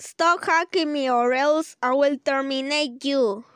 Stop hacking me or else I will terminate you.